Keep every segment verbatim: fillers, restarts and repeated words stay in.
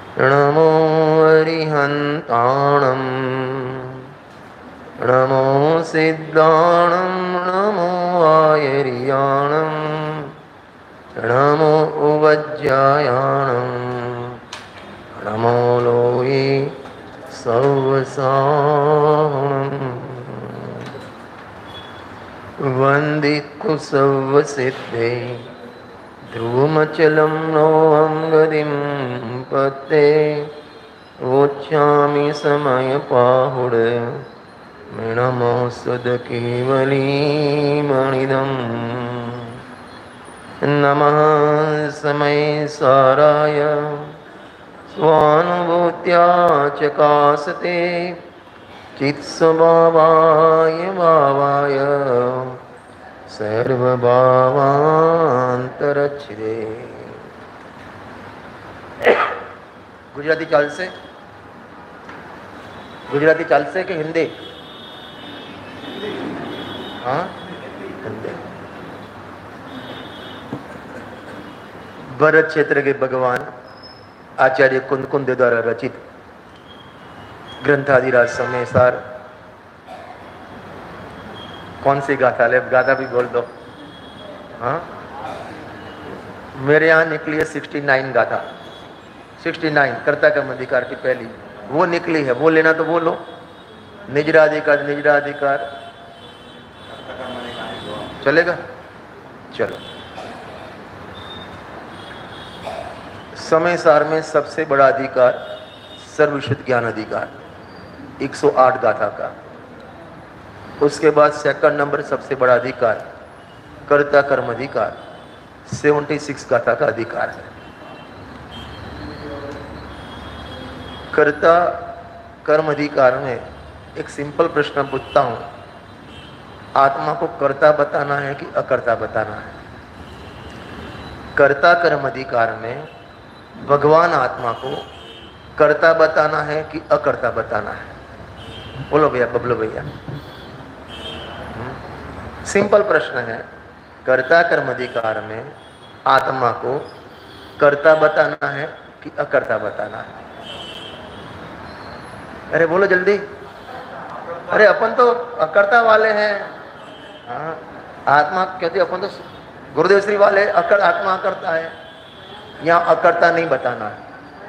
नमो अरिहन्ताणं नमो सिद्धाणं नमो आयर्याणं नमो उवज्जायाणं नमो लोये सवसाणम् वन्दितु सर्वसिद्धे ध्रुवमचलं नोऽहं गतिं पत्ते वोच्छामि समयपाहुड मृणमोऽस्त्वदकेवलीमणिदम् नमः समयसाराय स्वानुभूत्या चकासते चित्स्वभावाय भावाय सर्वभावांतरच्छिदे। गुजराती चाल से गुजराती चाल से कि हिंदी? हाँ हिंदी। भरत क्षेत्र के भगवान आचार्य कुंद कुंद द्वारा रचित ग्रंथादिराज समय सार कौन सी गाथा? ले गाथा भी बोल दो। हाँ मेरे यहाँ निकली है सिक्सटी नाइन गाथा, सिक्सटी नाइन कर्ता कर्म अधिकार की पहली वो निकली है, वो लेना तो बोलो। निजराधिकार निजराधिकार चलेगा? चलो। समय सार में सबसे बड़ा अधिकार सर्वविशुद्ध ज्ञान अधिकार एक सौ आठ गाथा का। उसके बाद सेकंड नंबर सबसे बड़ा अधिकार कर्ता कर्म अधिकार छिहत्तर गाथा का अधिकार है। कर्ता कर्म अधिकार में एक सिंपल प्रश्न पूछता हूं, आत्मा को कर्ता बताना है कि अकर्ता बताना है? कर्ता कर्म अधिकार में भगवान आत्मा को कर्ता बताना है कि अकर्ता बताना है? बोलो भैया, बबलो भैया। सिंपल प्रश्न है। कर्ता कर्म अधिकार में आत्मा को कर्ता बताना है कि अकर्ता बताना है? अरे बोलो जल्दी। अरे अपन तो अकर्ता वाले हैं। हाँ आत्मा कहते अपन तो गुरुदेव श्री वाले अकर आत्मा अकर्ता है। यहाँ अकर्ता नहीं बताना है,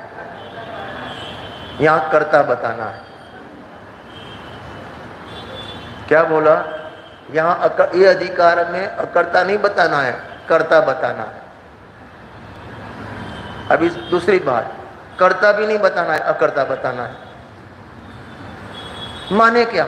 यहाँ कर्ता बताना है। क्या बोला? यहाँ ये अधिकार में अकर्ता नहीं बताना है, कर्ता बताना है। अभी दूसरी बात, कर्ता भी नहीं बताना है, अकर्ता बताना है। माने क्या?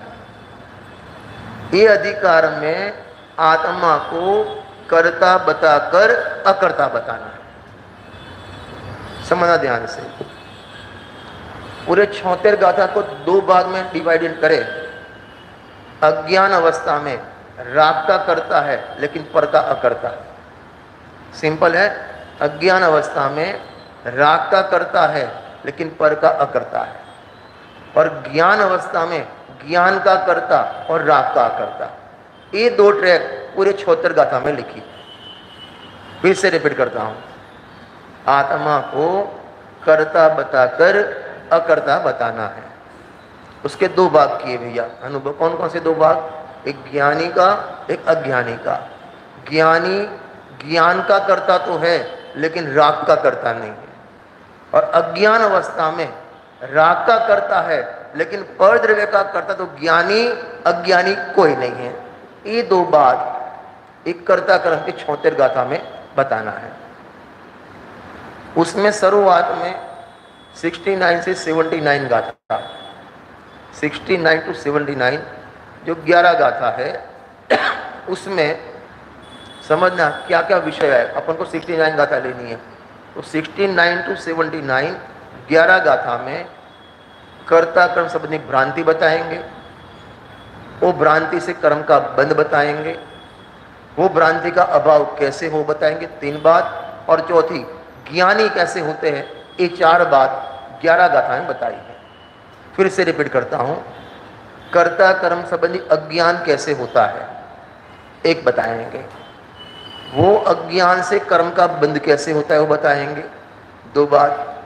ये अधिकार में आत्मा को कर्ता बताकर अकर्ता बताना है। समझना ध्यान से। पूरे छोहत्तर गाथा को दो भाग में डिवाइडेड करें। अज्ञान अवस्था में राग का करता है लेकिन पर का अकर्ता। सिंपल है। अज्ञान अवस्था में राग का करता है लेकिन पर का अकर्ता है, और ज्ञान अवस्था में ज्ञान का करता और राग का अकर्ता। ये दो ट्रैक पूरे छोहत्तर गाथा में लिखी। फिर से रिपीट करता हूं, आत्मा को कर्ता बताकर अकर्ता बताना है। उसके दो भाग किए भैया अनुभव। कौन कौन से दो भाग? एक ज्ञानी का, एक अज्ञानी का। ज्ञानी ज्ञान का करता तो है लेकिन राग का करता नहीं है, और अज्ञान अवस्था में राग का करता है लेकिन पर द्रव्य का करता तो ज्ञानी अज्ञानी कोई नहीं है। ये दो बात एक कर्ता कर्म की छोहत्तर गाथा में बताना है। उसमें शुरुआत में उनहत्तर से उन्यासी गाथा, उनहत्तर टू उन्यासी जो ग्यारह गाथा है, उसमें समझना क्या क्या विषय है। अपन को उनहत्तर गाथा लेनी है तो उनहत्तर टू उन्यासी ग्यारह गाथा में कर्ता कर्म संबंधी भ्रांति बताएंगे, वो भ्रांति से कर्म का बंध बताएंगे, वो भ्रांति का अभाव कैसे हो बताएंगे तीन बात, और चौथी ज्ञानी कैसे होते हैं। ये चार बात ग्यारह गाथाएं बताई है। फिर से रिपीट करता हूं, कर्ता कर्म संबंधी अज्ञान कैसे होता है एक बताएंगे, वो अज्ञान से कर्म का बंध कैसे होता है वो बताएंगे दो बात,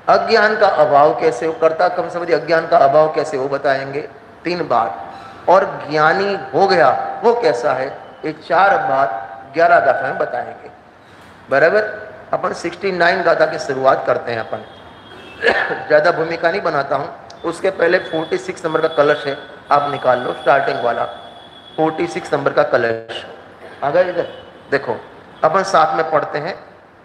अज्ञान का अभाव कैसे हो, कर्ता कम समझ अज्ञान का अभाव कैसे हो बताएंगे, तीन बात। और ज्ञानी हो गया वो कैसा है, ये चार बात ग्यारह गाथा में बताएंगे। बराबर। अपन उनहत्तर गाथा की शुरुआत करते हैं। अपन ज्यादा भूमिका नहीं बनाता हूं। उसके पहले छियालीस नंबर का कलश है, आप निकाल लो, स्टार्टिंग वाला छियालीस नंबर का कलश। अगर इधर देखो, अपन साथ में पढ़ते हैं।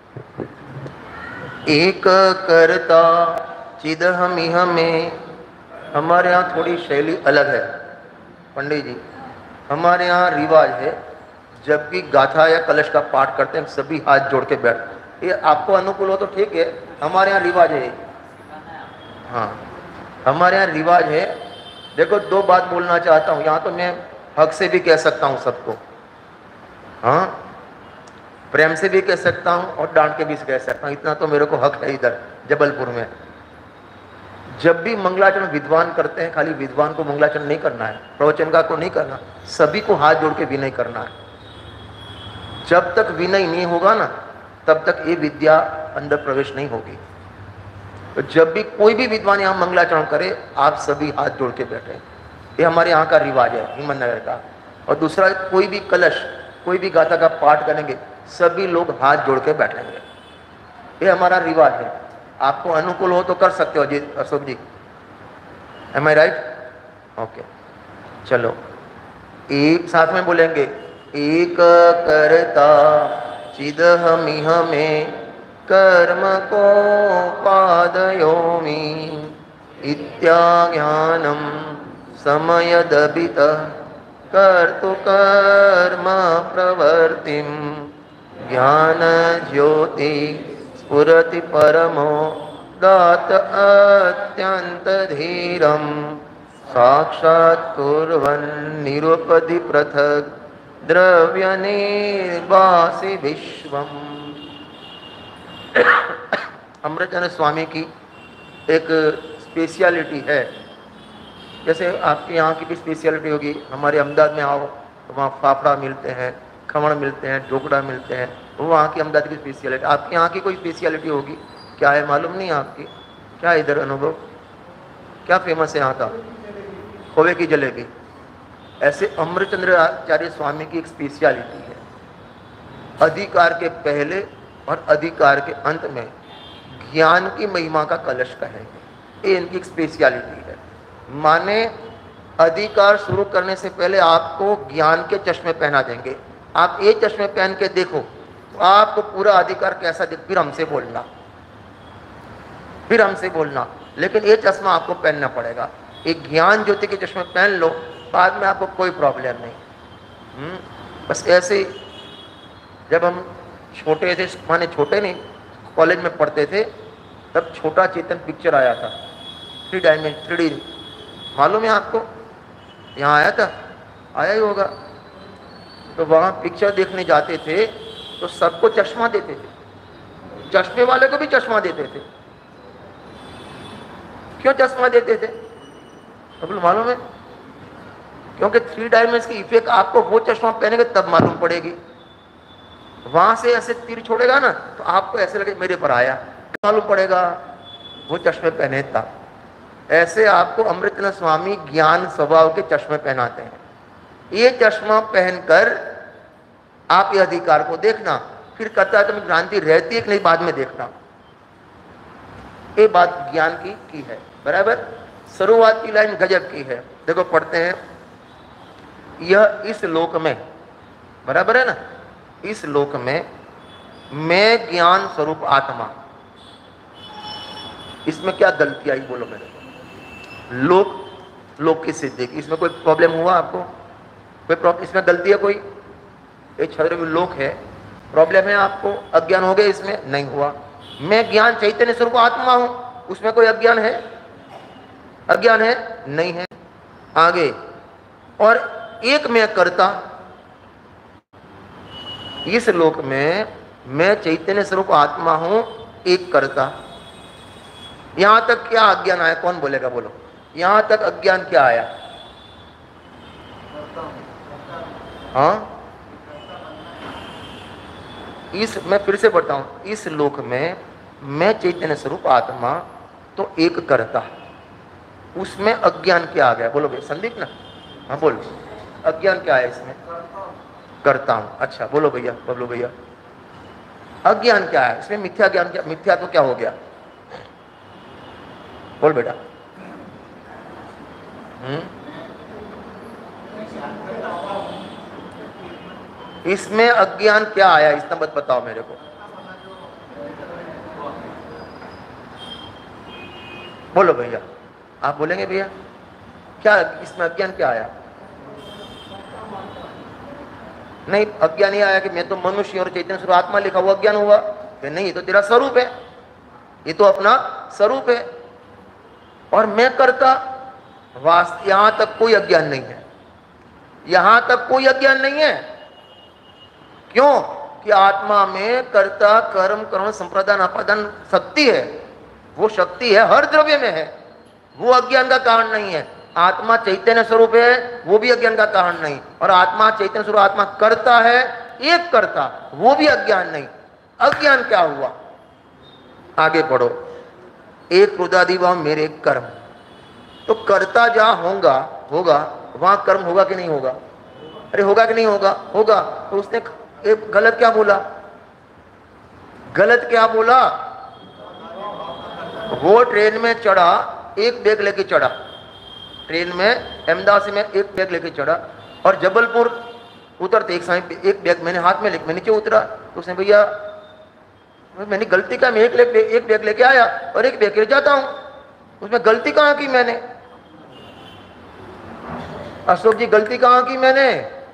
एक करता चिद हम इह में। हमारे यहाँ थोड़ी शैली अलग है पंडित जी। हमारे यहाँ रिवाज है, जब भी गाथा या कलश का पाठ करते हैं सभी हाथ जोड़ के बैठ। ये आपको अनुकूल हो तो ठीक है, हमारे यहाँ रिवाज है। हाँ, हमारे यहाँ रिवाज है। देखो, दो बात बोलना चाहता हूँ, यहाँ तो मैं हक से भी कह सकता हूँ सबको, हाँ, प्रेम से भी कह सकता हूँ और डांट के भी कह सकता हूँ। इतना तो मेरे को हक है इधर जबलपुर में। जब भी मंगलाचरण विद्वान करते हैं, खाली विद्वान को मंगलाचरण नहीं करना है, प्रवचनकार को नहीं करना, सभी को हाथ जोड़ के विनय करना है। जब तक विनय नहीं होगा ना, तब तक ये विद्या अंदर प्रवेश नहीं होगी। तो जब भी कोई भी विद्वान यहाँ मंगलाचरण करे, आप सभी हाथ जोड़ के बैठे। ये हमारे यहाँ का रिवाज है, हिम्मतनगर का। और दूसरा, कोई भी कलश, कोई भी गाथा का पाठ करेंगे, सभी लोग हाथ जोड़ के बैठेंगे। ये हमारा रिवाज है। आपको अनुकूल हो तो कर सकते हो जी Ashok ji, am I right? Okay, चलो एक साथ में बोलेंगे। एक करता चिद हम इह में, कर्म को पादयोमि। इत्याज्ञानम समयदबित कर्तु कर्म प्रवर्तिम। ज्ञान ज्योति स्फुरति परमो दात अत्यंत धीरम। साक्षात् कुर्वन् निरुपधि पृथक् द्रव्य निर्वासि विश्वम। अमृतचंद्र स्वामी की एक स्पेशलिटी है। जैसे आपके यहाँ की भी स्पेशलिटी होगी। हमारे अहमदाबाद में आओ तो वहाँ फाफड़ा मिलते हैं, खमण मिलते हैं, ढोकड़ा मिलते हैं, वो वहाँ की अहमदाबाद की स्पेशलिटी। आपके यहाँ की कोई स्पेशलिटी होगी, क्या है मालूम नहीं आपकी? क्या इधर अनुभव, क्या फेमस है यहाँ का? खोवे की जलेबी। ऐसे अमृतचंद्र आचार्य स्वामी की एक स्पेशलिटी है। अधिकार के पहले और अधिकार के अंत में ज्ञान की महिमा का कलश कहेंगे। ये इनकी एक स्पेशलिटी है। माने अधिकार शुरू करने से पहले आपको ज्ञान के चश्मे पहना देंगे। आप ये चश्मे पहन के देखो तो आपको पूरा अधिकार कैसा दिख, फिर हमसे बोलना, फिर हमसे बोलना। लेकिन ये चश्मा आपको पहनना पड़ेगा। एक ज्ञान ज्योति के चश्मे पहन लो, बाद में आपको कोई प्रॉब्लम नहीं। हुँ? बस ऐसे जब हम छोटे थे, माने छोटे नहीं, कॉलेज में पढ़ते थे, तब छोटा चेतन पिक्चर आया था, थ्री डायमेंशन थ्री डी, मालूम है आपको? यहाँ आया था, आया ही होगा। तो वहाँ पिक्चर देखने जाते थे तो सबको चश्मा देते थे, चश्मे वाले को भी चश्मा देते थे। क्यों चश्मा देते थे? तो मालूम है? क्योंकि थ्री डायमेंशन की इफेक्ट आपको वो चश्मा पहनेंगे तब मालूम पड़ेगी। वहां से ऐसे तीर छोड़ेगा ना तो आपको ऐसे लगे मेरे पर आया, मालूम पड़ेगा वो चश्मे पहने था। ऐसे आपको अमृतचंद्र स्वामी ज्ञान स्वभाव के चश्मे पहनाते हैं। ये चश्मा पहनकर आप ये अधिकार को देखना, फिर कहता है तुम्हें भ्रांति रहती है कि नहीं, बाद में देखना। ये बात ज्ञान की की है। बराबर। शुरुआत की लाइन गजब की है, देखो पढ़ते हैं। यह इस लोक में, बराबर है ना, इस लोक में मैं ज्ञान स्वरूप आत्मा। इसमें क्या गलती आई बोलो मेरे को? लोक लोक की सिद्धि, इसमें कोई प्रॉब्लम हुआ आपको? कोई प्रॉब्लम इसमें गलती है कोई? ये छद्र लोक है, प्रॉब्लम है आपको? अज्ञान हो गया इसमें? नहीं हुआ। मैं ज्ञान चैतन्य स्वरूप आत्मा हूं, उसमें कोई अज्ञान है? अज्ञान है? नहीं है। आगे, और एक मैं करता, इस लोक में मैं चैतन्य स्वरूप आत्मा हूं, एक करता। यहां तक क्या अज्ञान आया? कौन बोलेगा बोलो? यहां तक अज्ञान क्या आया? हाँ, इस मैं फिर से पढ़ता हूं। इस लोक में मैं चैतन्य स्वरूप आत्मा तो एक करता, उसमें अज्ञान क्या आ गया? बोलो भाई संदीप ना, हाँ बोलो, अज्ञान क्या है इसमें? करता हूं। अच्छा बोलो भैया, बोलो भैया, अज्ञान क्या है इसमें? मिथ्या ज्ञान, क्या मिथ्या तो क्या हो गया? बोल बेटा। हम्म इसमें अज्ञान क्या आया? इतना मत बताओ मेरे को, बोलो भैया। आप बोलेंगे भैया क्या इसमें अज्ञान क्या आया? नहीं, अज्ञान ये आया कि मैं तो मनुष्य और चैतन्य स्वरूप आत्मा लिखा हुआ अज्ञान हुआ कि नहीं, ये तो तेरा स्वरूप है, ये तो अपना स्वरूप है और मैं करता। वास्तव यहां तक कोई अज्ञान नहीं है, यहां तक कोई अज्ञान नहीं है। क्यों? कि आत्मा में कर्ता कर्म करण संप्रदान अपादान शक्ति है, वो शक्ति है, हर द्रव्य में है, वो अज्ञान का कारण नहीं है। आत्मा चैतन्य स्वरूप है, वो भी अज्ञान का कारण नहीं, और आत्मा चैतन्य स्वरूप आत्मा करता है, एक करता, वो भी अज्ञान नहीं। अज्ञान क्या हुआ? आगे पढ़ो। एक क्रोधादि भाव मेरे कर्म, तो करता जहां होगा होगा वहां कर्म होगा कि नहीं होगा? अरे होगा कि नहीं होगा? होगा। तो उसने एक गलत क्या बोला? गलत क्या बोला? वो ट्रेन में चढ़ा, एक बैग लेके चढ़ा, ट्रेन में अहमदाबाद से मैं एक बैग लेके चढ़ा और जबलपुर उतरते एक समय एक बैग मैंने हाथ में लेके मैं नीचे उतरा, तो उसने भैया मैंने गलती का, मैं एक ले, एक बैग लेके आया और एक बैग ले जाता हूं, उसमें गलती कहां की मैंने? अशोक जी गलती कहां की मैंने?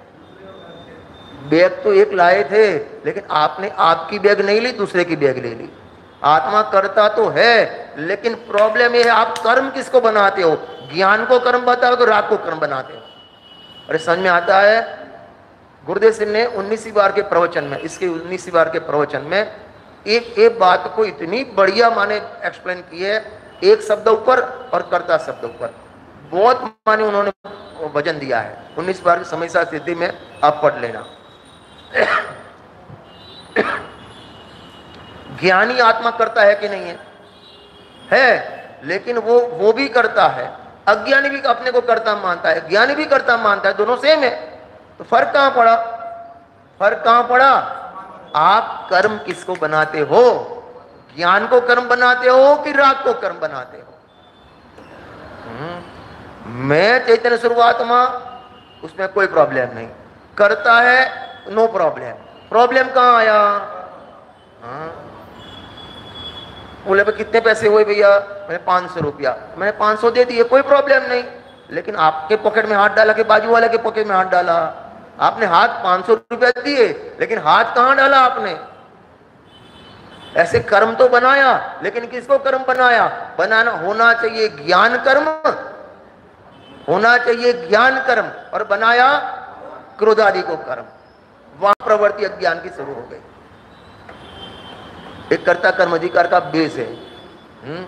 बैग तो एक लाए थे, लेकिन आपने आपकी बैग नहीं ली, दूसरे की बैग ले ली। आत्मा करता तो है, लेकिन प्रॉब्लम ये है आप कर्म किसको बनाते हो? ज्ञान को कर्म बताते हो, राग को कर्म बनाते हो। अरे समझ में आता है? गुरुदेव सिंह ने उन्नीसवीं बार के प्रवचन में, इसके उन्नीसवीं बार के प्रवचन में एक एक बात को इतनी बढ़िया माने एक्सप्लेन की है, एक शब्द ऊपर और कर्ता शब्द ऊपर, बहुत माने उन्होंने वजन दिया है। उन्नीस बार की समस्या सिद्धि में आप पढ़ लेना। ज्ञानी आत्मा करता है कि नहीं है? है, लेकिन वो वो भी करता है, अज्ञानी भी अपने को करता मानता है, ज्ञानी भी करता मानता है, दोनों सेम है। तो फर्क कहां पड़ा? फर्क कहां पड़ा? आप कर्म किसको बनाते हो? ज्ञान को कर्म बनाते हो कि राग को कर्म बनाते हो? मैं चैतन्य स्वरूप आत्मा, उसमें कोई प्रॉब्लम नहीं, करता है नो प्रॉब्लम। प्रॉब्लम कहां आया? बोले भाई कितने पैसे हुए भैया? मैंने पांच सौ रुपया, मैंने पांच सौ दे दिए, कोई प्रॉब्लम नहीं। लेकिन आपके पॉकेट में हाथ डाला कि बाजू वाले के पॉकेट में हाथ डाला? आपने हाथ पांच सौ रुपया दिए, लेकिन हाथ कहां डाला आपने? ऐसे कर्म तो बनाया, लेकिन किसको कर्म बनाया? बनाना होना चाहिए ज्ञान कर्म, होना चाहिए ज्ञान कर्म, और बनाया क्रोधादि को कर्म। वहां प्रवृत्ति अज्ञान की शुरू हो गई। एक कर्ता कर्म अधिकार का बेस है। हुँ?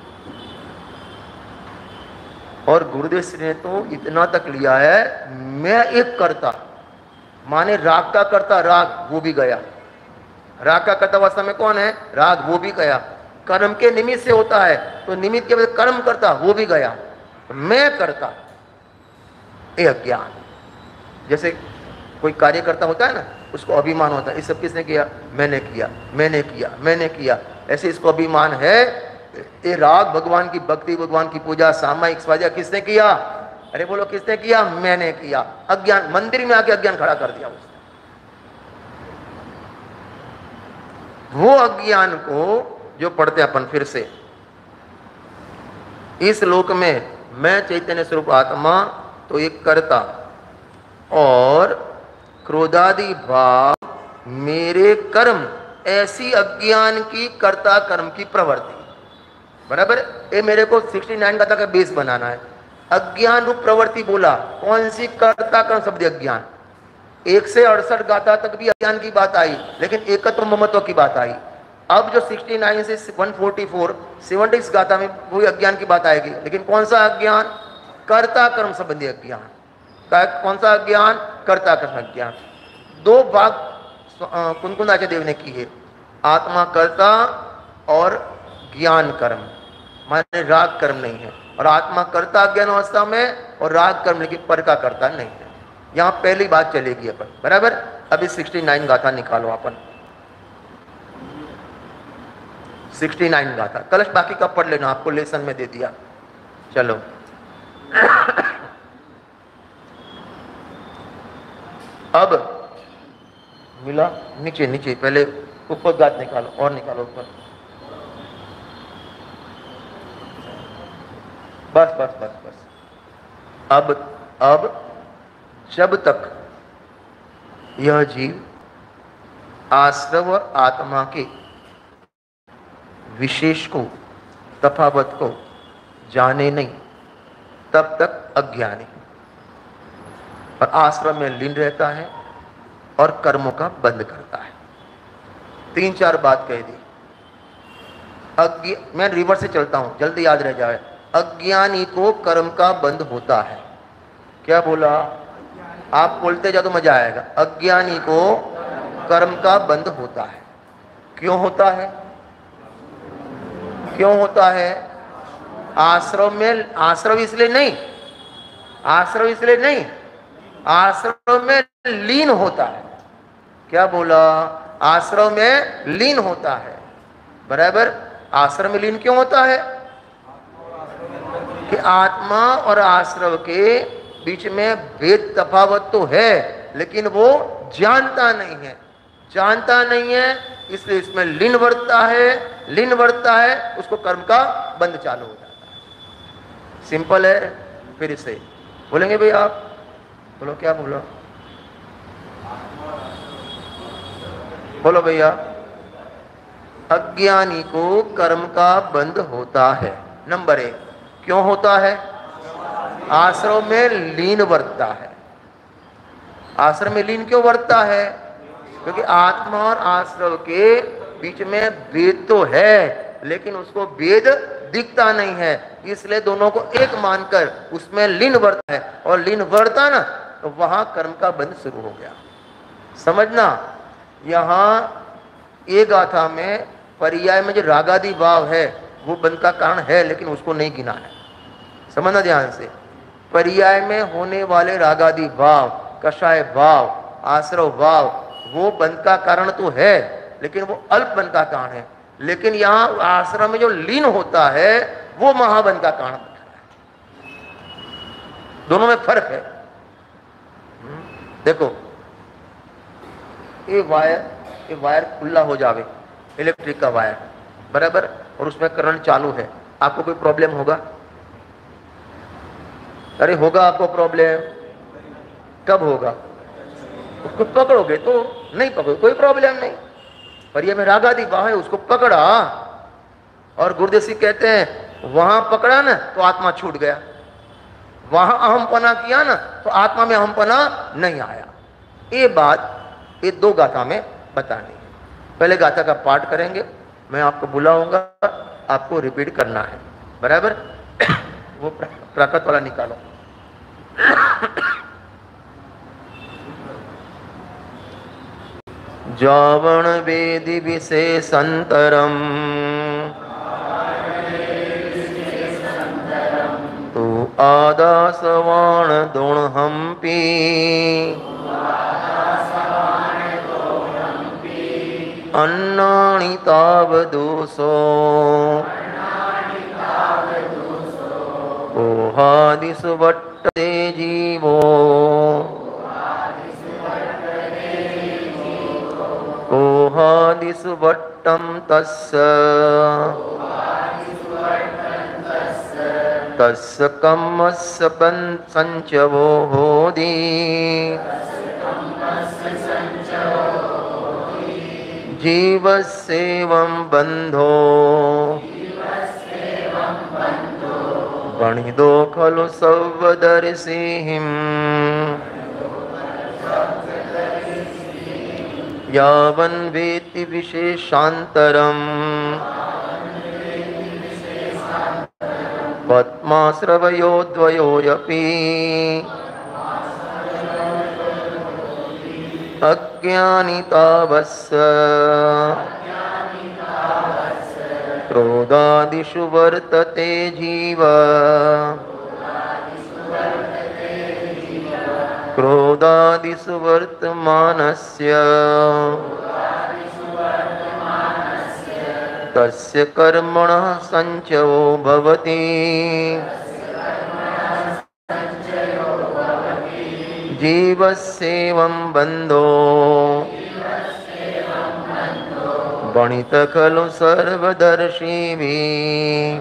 और गुरुदेव श्री ने तो इतना तक लिया है, मैं एक करता माने राग का करता, राग वो भी गया, राग का कर्ता वास्तव में कौन है? राग, वो भी गया। कर्म के निमित्त से होता है, तो निमित्त के वजह कर्म करता, वो भी गया। मैं करता, ये अज्ञान। जैसे कोई कार्य करता होता है ना, उसको अभिमान होता है, इस सब किसने किया? मैंने किया, मैंने किया, मैंने किया। ऐसे इसको अभिमान है, ये राग भगवान की भक्ति, भगवान की पूजा, सामायिक स्वाध्याय किसने किया? अरे बोलो किसने किया? मैंने किया। अज्ञान, मंदिर में आके अज्ञान खड़ा कर दिया उसने। वो अज्ञान को जो पढ़ते अपन फिर से, इस लोक में मैं चैतन्य स्वरूप आत्मा तो एक करता, और क्रोधादि भाव मेरे कर्म, ऐसी अज्ञान की कर्ता कर्म की प्रवृत्ति। बराबर? ये मेरे को उनहत्तर गाथा का बेस बनाना है। अज्ञान रूप प्रवृत्ति बोला, कौन सी? कर्ता कर्म शब्द अज्ञान। एक से अड़सठ गाथा तक भी अज्ञान की बात आई, लेकिन एकत्व ममत्व की बात आई। अब जो उनहत्तर से एक सौ चौवालीस, छिहत्तर गाथा में वही अज्ञान की बात आएगी, लेकिन कौन सा अज्ञान? कर्ता कर्म संबंधी अज्ञान। कौन सा अज्ञान? कर्ता कर्म अज्ञान। दो भाग कुनकुनाचार्य देव ने की है, आत्मा कर्ता और ज्ञान कर्म, माने राग कर्म नहीं है। और आत्मा करता अज्ञान अवस्था में और राग कर्म लेकिन पर का करता नहीं है। यहां पहली बात चलेगी अपन, बराबर। अभी सिक्सटी नाइन गाथा निकालो अपन, सिक्सटी नाइन गाथा। कलश बाकी का पढ़ लेना, आपको लेसन में दे दिया। चलो अब मिला नीचे नीचे, पहले ऊपर गाथ निकालो और निकालो ऊपर, बस बस बस बस। अब अब जब तक यह जीव आश्रव और आत्मा के विशेष को, तफावत को जाने नहीं, तब तक अज्ञानी और आश्रम में लीन रहता है और कर्मों का बंद करता है। तीन चार बात कह दी। अज्ञ मैं रिवर्स से चलता हूं, जल्दी याद रह जाए। अज्ञानी को कर्म का बंद होता है। क्या बोला? आप बोलते जाओ तो मजा आएगा। अज्ञानी को कर्म का बंद होता है। क्यों होता है? क्यों होता है? आश्रम में, आश्रम इसलिए नहीं, आश्रम इसलिए नहीं, आश्रम में लीन होता है। क्या बोला? आश्रम में लीन होता है, बराबर। आश्रम में लीन क्यों होता है? कि आत्मा और आश्रव के बीच में भेद तफावत तो है, लेकिन वो जानता नहीं है, जानता नहीं है, इसलिए इसमें लीन वर्तता है। लीन वर्तता है, उसको कर्म का बंद चालू हो जाता है। सिंपल है। फिर इसे बोलेंगे भाई आप, बोलो क्या बोलो, बोलो भैया। अज्ञानी को कर्म का बंद होता है। नंबर एक, क्यों होता है? आश्रम में लीन वर्तता है। आश्रम में लीन क्यों वर्तता है? क्योंकि आत्मा और आश्रव के बीच में भेद तो है, लेकिन उसको भेद दिखता नहीं है, इसलिए दोनों को एक मानकर उसमें लीन वर्तता है। और लीन वर्ता ना, तो वहां कर्म का बंध शुरू हो गया। समझना, यहां ये गाथा में पर्याय में जो रागादि भाव है वो बंध का कारण है, लेकिन उसको नहीं गिना है। समझना ध्यान से। पर्याय में होने वाले रागादि भाव, कषाय भाव, आश्रव भाव, वो बंध का कारण तो है, लेकिन वो अल्प बंध का कारण है। लेकिन यहाँ आश्रम में जो लीन होता है वो महाबंध का कारण बनता है। दोनों में फर्क है। देखो, ये वायर, ये वायर खुला हो जावे, इलेक्ट्रिक का वायर, बराबर, और उसमें करंट चालू है, आपको कोई प्रॉब्लम होगा? अरे होगा आपको प्रॉब्लम। कब होगा? उसको पकड़ोगे तो नहीं, पकड़ोगे कोई प्रॉब्लम नहीं। पर ये में रागादि भाव है, उसको पकड़ा, और गुरुदेव सिंह कहते हैं वहां पकड़ा ना तो आत्मा छूट गया, वहां अहमपना किया ना तो आत्मा में अहमपना नहीं आया। ये बात ये दो गाथा में बतानी है। पहले गाथा का पाठ करेंगे, मैं आपको बुलाऊंगा, आपको रिपीट करना है, बराबर। वो प्राकृत वाला निकालो। जावण वेदि विशेषंतरम तू आदासवाण दुण हम्पी अन्नानि तावदूसो ओहादिषु वट्टे जीवो ओहादिषु वट्टं तस्य तस्य कम्मस्य संचवो होदि जीवस्येवं बन्धो गणितो खलु सर्वदर्शिम् यावन् वेत्ति विशेषान्तरम् पद्माश्रवयो द्वयोऽपि अज्ञानी तावस्य क्रोधादिषु वर्तते जीव, क्रोधादिषु वर्तमानस्य तस्य कर्मणः संचयो भवति। जीवस्येवं बन्धो गणित खलु सर्वदर्शिभिः।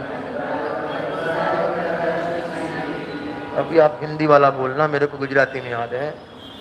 अभी आप हिंदी वाला बोलना, मेरे को गुजराती में याद है।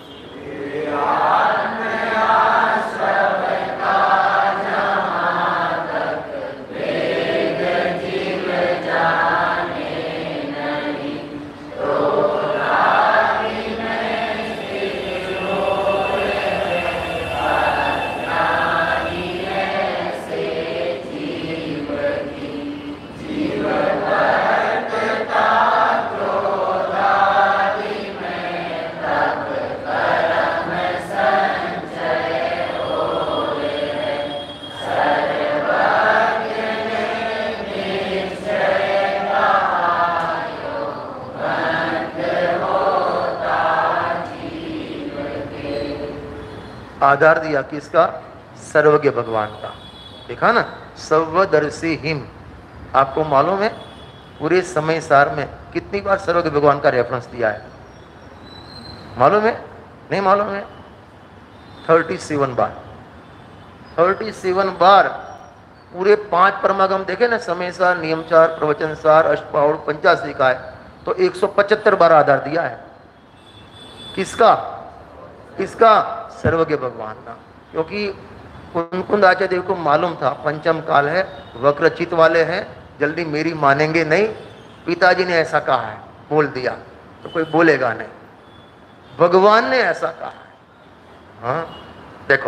आधार दिया किसका? सर्वज्ञ भगवान का। देखा ना, सर्वदर्शी हिम। आपको मालूम है पूरे समय सार में कितनी बार सर्वज्ञ भगवान का रेफरेंस दिया है? मालूम है? नहीं मालूम है? थर्टी सेवन बार। थर्टी सेवन बार पूरे पांच परमागम देखे ना, समय सार, नियम सार, प्रवचन सार, अष्टपाउड़, पंचाशिका है, तो एक सौ पचहत्तर बार आधार दिया है। किसका? किसका? सर्वज्ञ भगवान का। क्योंकि कुंद आचार्य देव को मालूम था पंचम काल है, वक्रचित वाले हैं, जल्दी मेरी मानेंगे नहीं। पिताजी ने ऐसा कहा है, बोल दिया तो कोई बोलेगा नहीं। भगवान ने ऐसा कहा है। हाँ देखो,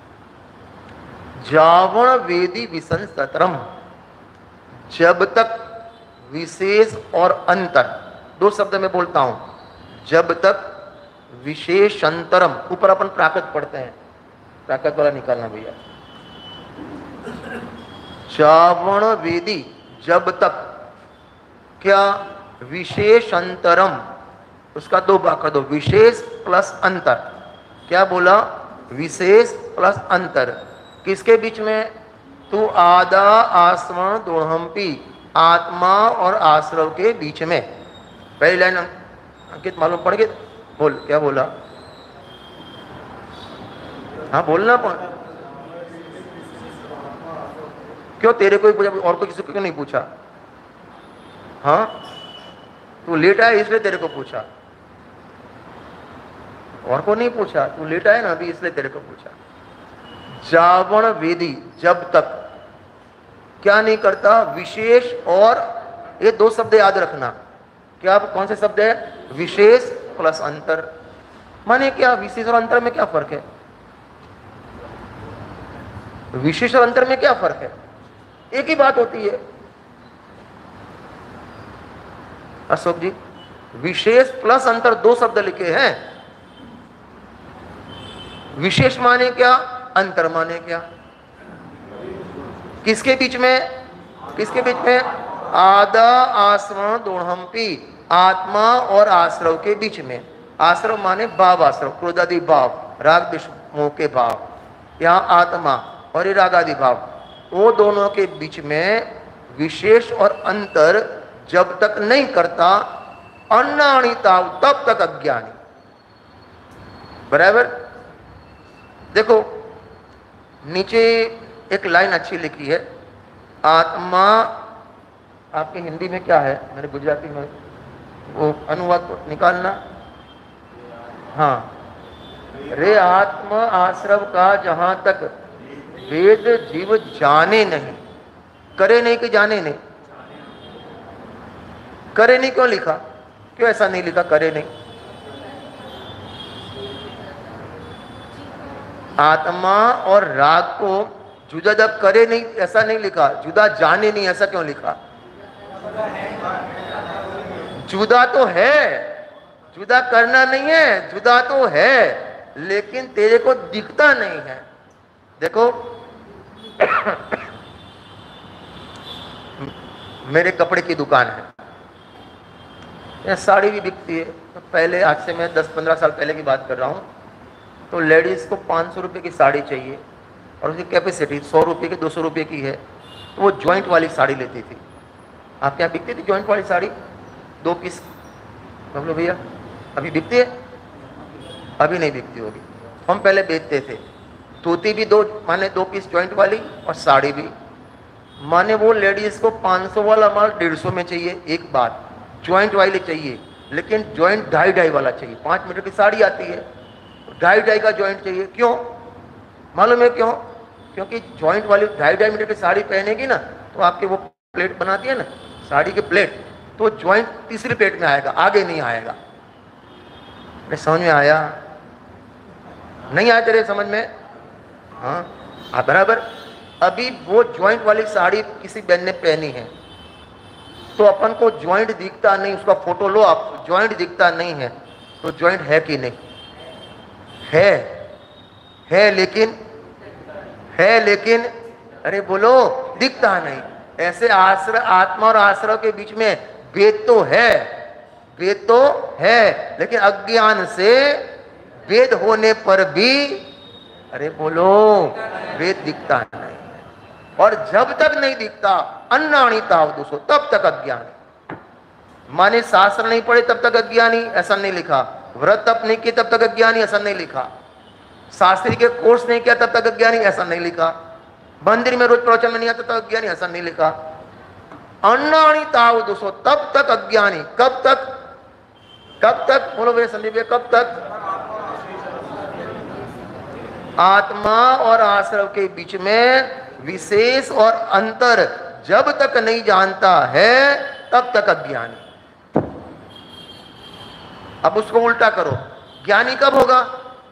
जावण वेदी विसंसतरम, जब तक विशेष और अंतर, दो शब्द में बोलता हूं, जब तक विशेषंतरम, ऊपर अपन प्राकृत पढ़ते हैं, प्राकृत वाला निकालना भैया। जावण वेदी, जब तक, क्या? विशेषंतरम, उसका दो भाग कर दो, विशेष प्लस अंतर। क्या बोला? विशेष प्लस अंतर। किसके बीच में? तू आदा आश्रम दोहम्पी, आत्मा और आश्रव के बीच में। पहली लाइन अंकित मालूम पड़ गई? बोल, क्या बोला? हाँ बोलना। पर क्यों तेरे को ही पूछा, और को किसी को क्यों नहीं पूछा? हाँ तू लेट आया इसलिए तेरे को पूछा, और को नहीं पूछा। तू लेट आया ना अभी, इसलिए तेरे को पूछा। जावण वेदी, जब तक क्या नहीं करता? विशेष और, ये दो शब्द याद रखना। क्या? कौन से शब्द है? विशेष प्लस अंतर। माने क्या? विशेष और अंतर में क्या फर्क है? विशेष और अंतर में क्या फर्क है? एक ही बात होती है अशोक जी। विशेष प्लस अंतर दो शब्द लिखे हैं। विशेष माने क्या? अंतर माने क्या? किसके बीच में? किसके बीच में? आदा आश्रम दोहम्पी, आत्मा और आश्रव के बीच में। आश्रव माने भाव, आश्रव क्रोधादि भाव, राग द्वेष मोह के भाव। यहाँ आत्मा और ये रागादि भाव, वो दोनों के बीच में विशेष और अंतर जब तक नहीं करता, अज्ञानिता, तब तक अज्ञानी। बराबर? देखो नीचे एक लाइन अच्छी लिखी है, आत्मा, आपके हिंदी में क्या है, मेरे गुजराती में वो अनुवाद को निकालना। हाँ, रे आत्म आश्रव का जहां तक वेद जीव जाने नहीं, करे नहीं कि जाने नहीं? करे नहीं क्यों लिखा? क्यों ऐसा नहीं लिखा करे नहीं? आत्मा और राग को जुदा जब करे नहीं ऐसा नहीं लिखा, जुदा जाने नहीं ऐसा क्यों लिखा? जुदा तो है, जुदा करना नहीं है, जुदा तो है, लेकिन तेरे को दिखता नहीं है। देखो मेरे कपड़े की दुकान है, यहाँ साड़ी भी बिकती है। तो पहले, आज से मैं दस पंद्रह साल पहले की बात कर रहा हूँ, तो लेडीज़ को पाँच सौ रुपये की साड़ी चाहिए और उसकी कैपेसिटी सौ रुपये की दो सौ रुपये की है, तो वो जॉइंट वाली साड़ी लेती थी। आपके यहाँ बिकती थी जॉइंट वाली साड़ी, दो पीस? बोलो भैया, अभी बिकती है? अभी नहीं बिकती होगी। हम पहले बेचते थे, धोती भी दो, माने दो पीस जॉइंट वाली, और साड़ी भी। माने वो लेडीज़ को पाँच सौ वाला माल डेढ़ सौ में चाहिए, एक बात जॉइंट वाली चाहिए, लेकिन जॉइंट ढाई ढाई वाला चाहिए। पाँच मीटर की साड़ी आती है, ढाई ढाई का जॉइंट चाहिए। क्यों मालूम है क्यों? क्योंकि जॉइंट वाली ढाई ढाई मीटर की साड़ी पहनेगी ना, तो आपके वो प्लेट बनाती है ना साड़ी की प्लेट, तो जॉइंट तीसरी प्लेट में आएगा, आगे नहीं आएगा। मैं समझ में आया? नहीं आया तेरे समझ में? हाँ, हाँ बराबर। अभी वो जॉइंट वाली साड़ी किसी बहन ने पहनी है, तो अपन को जॉइंट दिखता नहीं, उसका फोटो लो आप, जॉइंट दिखता नहीं है, तो जॉइंट है कि नहीं? है, है लेकिन, है लेकिन, अरे बोलो, दिखता नहीं। ऐसे आश्रय, आत्मा और आश्रय के बीच में वेद तो है, वेद तो है, लेकिन अज्ञान से वेद होने पर भी, अरे बोलो, वेद दिखता नहीं। और जब तक नहीं दिखता अन्नाणी तावदुसो, तब तक अज्ञानी। माने शास्त्र नहीं पढ़े तब तक अज्ञानी, ऐसा नहीं लिखा। व्रत तप नहीं किए तब तक अज्ञानी, ऐसा नहीं लिखा। शास्त्री के कोर्स नहीं किया तब तक अज्ञानी, ऐसा नहीं लिखा। मंदिर में रोज प्रवचन में नहीं आता तब अज्ञानी, ऐसा नहीं लिखा। अन्नाणी तावदुसो, तब तक अज्ञानी। कब तक? कब तक? बोलो भैया संदीप भैया, कब तक? आत्मा और आश्रव के बीच में विशेष और अंतर जब तक नहीं जानता है, तब तक अज्ञानी। अब उसको उल्टा करो, ज्ञानी कब होगा?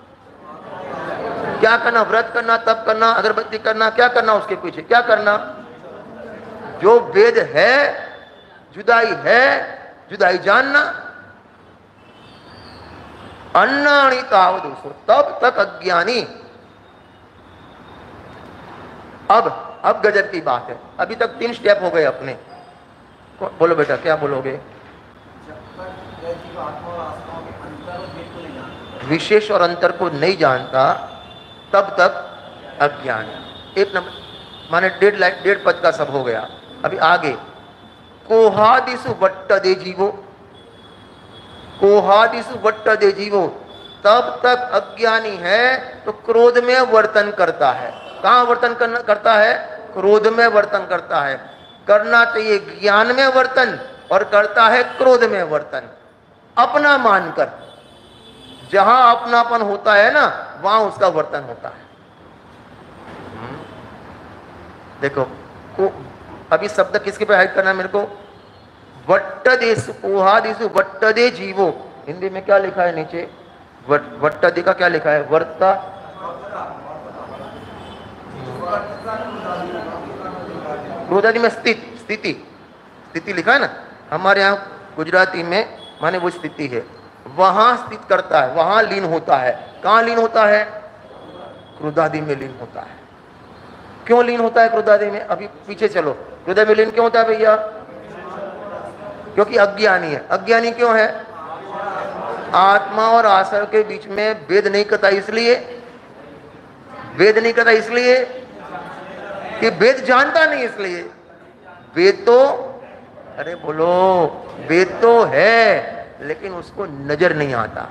क्या करना? व्रत करना, तप करना, अगरबत्ती करना, क्या करना? उसके पीछे क्या करना? जो वेद है, जुदाई है, जुदाई जानना। अन्नाणी तावदुसो, तब तक अज्ञानी। अब अब गजब की बात है। अभी तक तीन स्टेप हो गए अपने। बोलो बेटा, क्या बोलोगे? विशेष और अंतर को नहीं जानता तब तक अज्ञान। एक नंबर माने डेढ़ लाइन डेढ़ पद का सब हो गया। अभी आगे, कोहादिसु वट्ट दे जीवो, कोहादिसु वट्ट दे जीवो, तब तक अज्ञानी है तो क्रोध में वर्तन करता है। कहाँ वर्तन करना करता है? क्रोध में वर्तन करता है। करना चाहिए ज्ञान में वर्तन, और करता है क्रोध में वर्तन, अपना मानकर। जहां अपनापन होता है ना, वहां उसका वर्तन होता है। देखो को, अभी शब्द किसके पे हाइड करना है मेरे को? वट्ट देसु, कोहादिसु वट्ट दे जीवो। हिंदी में क्या लिखा है नीचे? वट्ट दे का क्या लिखा है? वर्ता, क्रोधादि में स्थित, स्थिति, स्थिति लिखा है ना हमारे यहाँ गुजराती में, माने वो स्थिति है, वहां स्थित करता है, वहां लीन होता है। कहाँ लीन होता है? क्रोधादि में लीन होता है। क्यों लीन होता है क्रोधादि में? अभी पीछे चलो, क्रोधादि में लीन क्यों होता है भैया? क्योंकि अज्ञानी है। अज्ञानी क्यों है? आत्मा और आश्रय के बीच में वेद नहीं करता, इसलिए वेद नहीं करता, इसलिए कि वेद जानता नहीं, इसलिए वेद तो, अरे बोलो, वेद तो है लेकिन उसको नजर नहीं आता।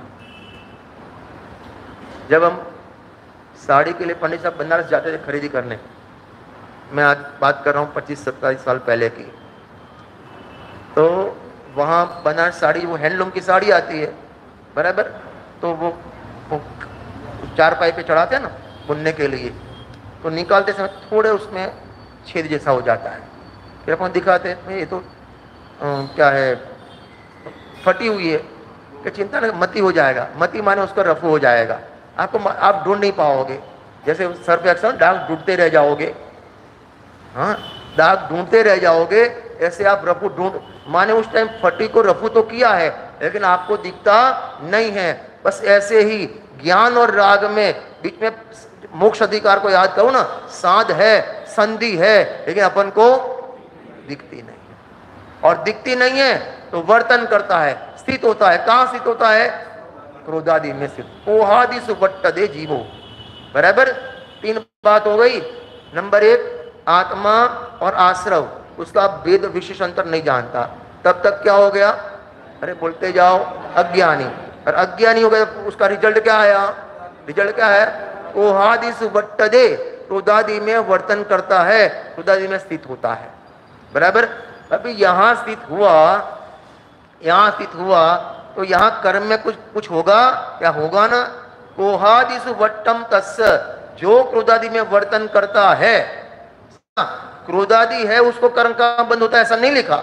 जब हम साड़ी के लिए पंडित साहब बनारस जाते थे खरीदी करने, मैं आज बात कर रहा हूँ पच्चीस सत्ताईस साल पहले की, तो वहाँ बनारस साड़ी, वो हैंडलूम की साड़ी आती है बराबर, तो वो, वो चार पाई पे चढ़ाते हैं ना बुनने के लिए, तो निकालते समय थोड़े उसमें छेद जैसा हो जाता है। फिर अपन दिखाते हैं, ये तो आ, क्या है, फटी हुई है। कि चिंता नहीं, मती हो जाएगा। मती माने उसका रफू हो जाएगा, आपको आप ढूंढ नहीं पाओगे। जैसे सर पे अक्सर दाग ढूंढते रह जाओगे, हाँ दाग ढूंढते रह जाओगे, ऐसे आप रफू ढूंढ, माने उस टाइम फटी को रफू तो किया है लेकिन आपको दिखता नहीं है। बस ऐसे ही ज्ञान और राग में बीच में मोक्ष अधिकार को याद करो ना, साध है, संधि है, लेकिन अपन को दिखती नहीं है। और दिखती नहीं है तो वर्तन करता है, स्थित होता है। कहां स्थित होता है? क्रोधादि में स्थित। कोहादि सुबट्टदे जीवो। बराबर, तीन बात हो गई। नंबर एक, आत्मा और आश्रव, उसका भेद विशेष अंतर नहीं जानता, तब तक क्या हो गया? अरे बोलते जाओ, अज्ञानी। और अज्ञानी हो गया, उसका रिजल्ट क्या आया? रिजल्ट क्या है? कोहादि सुबट्टदे, क्रोधादि में वर्तन करता है, क्रोधादि में स्थित होता है। बराबर। अभी यहां स्थित हुआ, यहां स्थित हुआ तो यहां कर्म में कुछ कुछ होगा या होगा ना? कोहादि सुबट्टम तस्य, जो क्रोधादि में वर्तन करता है, क्रोधादि है उसको कर्म का बंध होता है ऐसा नहीं लिखा,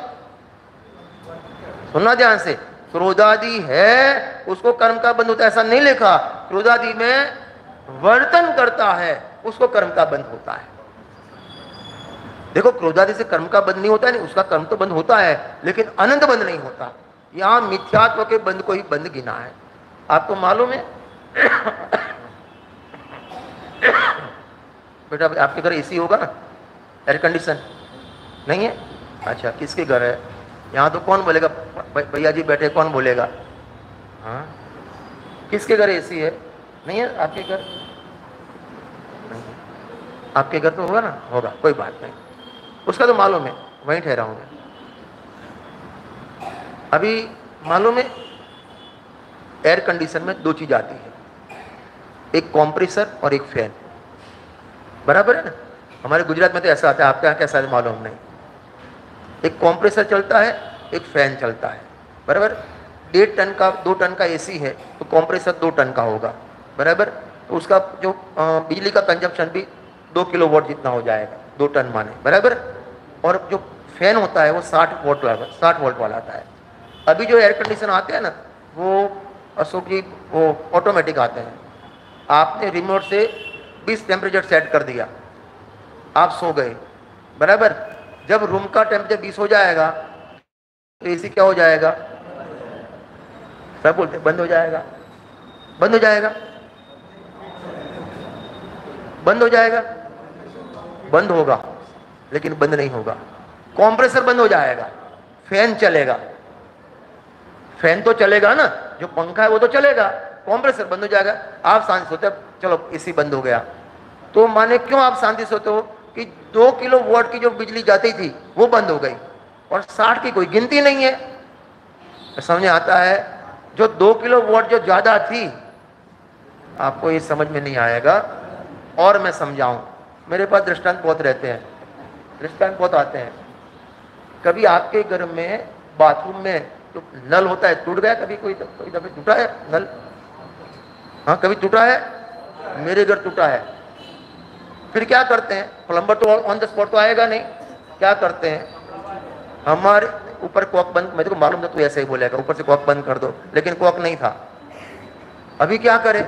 सुनना ध्यान से। क्रोधादि है उसको कर्म का बंध होता है ऐसा नहीं लिखा, क्रोधादि में वर्तन करता है उसको कर्म का बंध होता है। देखो, क्रोधादि से कर्म का बंध नहीं होता है, नहीं, उसका कर्म तो बंध होता है लेकिन अनंत बंध नहीं होता। यहां मिथ्यात्व के बंध को ही बंध गिना है। आपको मालूम है बेटा, आपके घर एसी होगा ना? एयर कंडीशन नहीं है? अच्छा, किसके घर है? यहाँ तो कौन बोलेगा? भैया जी बैठे, कौन बोलेगा? हाँ, किसके घर एसी है? नहीं है आपके घर? नहीं। आपके घर तो होगा ना? होगा, कोई बात नहीं, उसका तो मालूम है, वहीं ठहरा हूँ मैं। अभी मालूम है, एयर कंडीशन में दो चीज आती है, एक कॉम्प्रेसर और एक फैन। बराबर है ना? हमारे गुजरात में तो ऐसा आता है, आपके यहाँ कैसा है मालूम नहीं। एक कॉम्प्रेसर चलता है, एक फैन चलता है। बराबर। डेढ़ टन का, दो टन का एसी है तो कॉम्प्रेसर दो टन का होगा। बराबर। तो उसका जो बिजली का कंजप्शन भी दो किलो वोट जितना हो जाएगा, दो टन माने। बराबर। और जो फैन होता है वो साठ वोल्ट वाला साठ वोल्ट वाला आता है। अभी जो एयर कंडीशन आते हैं ना, वो अशोक जी वो ऑटोमेटिक आते हैं। आपने रिमोट से बीस टेम्परेचर सेट कर दिया, आप सो गए। बराबर। जब रूम का टेम्परेचर बीस हो जाएगा तो एसी क्या हो जाएगा? सब बोलते बंद हो जाएगा, बंद हो जाएगा, बंद हो जाएगा, बंद होगा लेकिन बंद नहीं होगा। कंप्रेसर बंद हो जाएगा, फैन चलेगा। फैन तो चलेगा ना, जो पंखा है वो तो चलेगा, कंप्रेसर बंद हो जाएगा। आप शांति सोते, चलो एसी बंद हो गया, तो माने क्यों आप शांति सोते हो? कि दो किलो वोल्ट की जो बिजली जाती थी वो बंद हो गई और साठ की कोई गिनती नहीं है। तो समझ आता है, जो दो किलो वोल्ट जो ज्यादा थी, आपको ये समझ में नहीं आएगा और मैं समझाऊं। मेरे पास दृष्टांत बहुत रहते हैं, दृष्टांत बहुत आते हैं। कभी आपके घर में बाथरूम में जो नल होता है टूट गया? कभी कोई कोई दफे टूटा है नल? हाँ, कभी टूटा है? मेरे घर टूटा है। फिर क्या करते हैं? प्लम्बर तो ऑन द स्पॉट तो आएगा नहीं, क्या करते हैं? हमारे ऊपर कॉक बंद, मेरे को मालूम था तू ऐसे ही बोलेगा, ऊपर से कॉक बंद कर दो, लेकिन कॉक नहीं था। अभी क्या करें?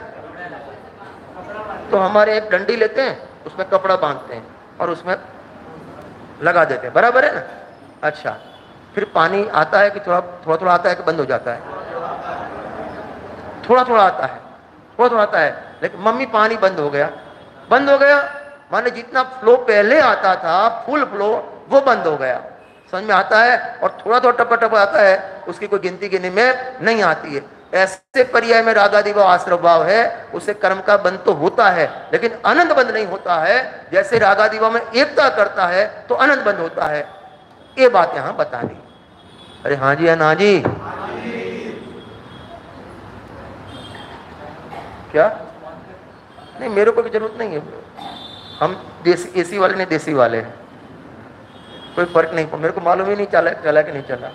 तो हमारे एक डंडी लेते हैं, उसमें कपड़ा बांधते हैं और उसमें लगा देते हैं। बराबर है ना? अच्छा, फिर पानी आता है कि थोड़ा थोड़ा थोड़ा आता है कि बंद हो जाता है? थोड़ा थोड़ा आता है, थोड़ा थोड़ा आता है। लेकिन मम्मी पानी बंद हो गया, बंद हो गया माने जितना फ्लो पहले आता था, फुल फ्लो, वो बंद हो गया। समझ में आता है? और थोड़ा थोड़ा टपा टपा आता है, उसकी कोई गिनती गिनने में नहीं आती है। ऐसे पर्याय में रागादि भाव आश्रव भाव है, उससे कर्म का बंध तो होता है लेकिन अनंत बंध नहीं होता है। जैसे रागादि भाव में एकता करता है तो अनंत बंध होता है। ये बात यहां बता दी। अरे हाँ जी, है ना जी? क्या? नहीं, मेरे को भी जरूरत नहीं है। हम देसी एसी वाले नहीं, देसी वाले हैं, कोई फर्क नहीं। मेरे को मालूम ही नहीं चला चला कि नहीं चला।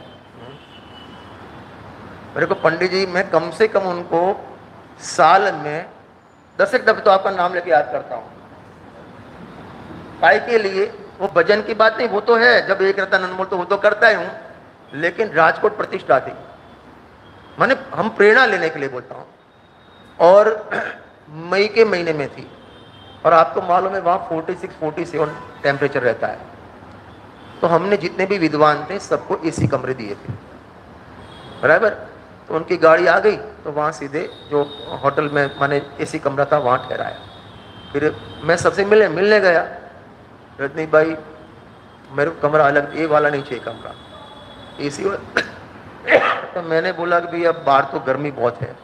मेरे को पंडित जी, मैं कम से कम उनको साल में दस एक दफे तो आपका नाम लेके याद करता हूँ। काय के लिए? वो भजन की बात नहीं, वो तो है, जब एक रहता अनमोल तो वो तो करता ही हूँ, लेकिन राजकोट प्रतिष्ठा थी, माने हम प्रेरणा लेने के लिए बोलता हूँ, और मई के महीने में थी। और आपको मालूम है वहाँ छियालीस सैंतालीस टेम्परेचर रहता है। तो हमने जितने भी विद्वान थे सबको एसी कमरे दिए थे। बराबर। तो उनकी गाड़ी आ गई तो वहाँ सीधे जो होटल में माने एसी कमरा था वहाँ ठहराया। फिर मैं सबसे मिले मिलने गया, रजनी भाई मेरे को कमरा अलग, ये वाला नहीं चाहिए कमरा, एसी वाला। तो मैंने बोला कि भैया बाहर तो गर्मी बहुत है।